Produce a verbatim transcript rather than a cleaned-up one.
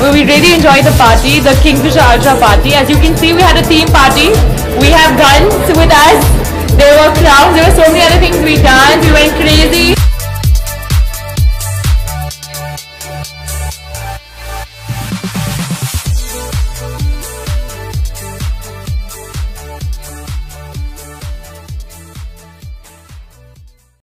So we really enjoyed the party, the Kingfisher Ultra party. As you can see, we had a theme party. We have guns with us. There were clowns. There were so many other things we done. We went crazy.